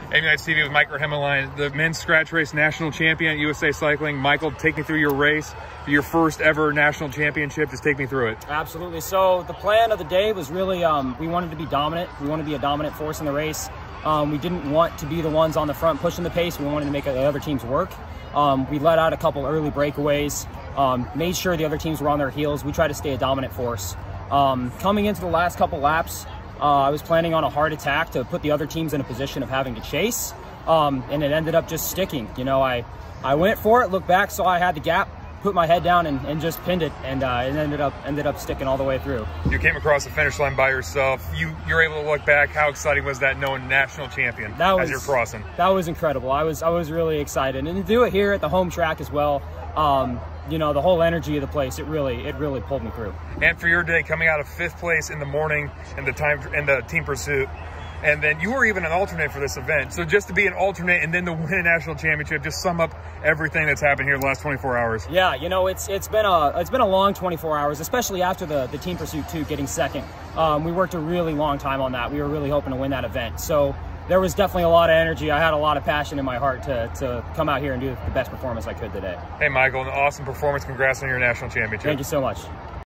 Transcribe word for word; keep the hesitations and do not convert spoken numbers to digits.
A M United T V with Michael Hemmerlin, the men's scratch race national champion at U S A Cycling. Michael, take me through your race, your first ever national championship. Just take me through it. Absolutely. So the plan of the day was really, um, we wanted to be dominant. We wanted to be a dominant force in the race. Um, we didn't want to be the ones on the front pushing the pace. We wanted to make the other teams work. Um, we let out a couple early breakaways, um, made sure the other teams were on their heels. We tried to stay a dominant force. Um, coming into the last couple laps, Uh, I was planning on a hard attack to put the other teams in a position of having to chase, um, and it ended up just sticking. You know, I, I went for it, looked back, saw I had the gap, put my head down and, and just pinned it, and uh, it ended up ended up sticking all the way through. You came across the finish line by yourself. You you're able to look back. How exciting was that, knowing national champion that was, as you're crossing? That was incredible. I was I was really excited, and to do it here at the home track as well. Um, you know, the whole energy of the place, it really, it really pulled me through. And for your day, coming out of fifth place in the morning in the time in the team pursuit, and then you were even an alternate for this event. So just to be an alternate and then to win a national championship, just sum up everything that's happened here in the last twenty-four hours. Yeah, you know, it's it's been a it's been a long twenty-four hours, especially after the the team pursuit two getting second. Um, we worked a really long time on that. We were really hoping to win that event. So there was definitely a lot of energy. I had a lot of passion in my heart to, to come out here and do the best performance I could today. Hey, Michael, an awesome performance. Congrats on your national championship. Thank you so much.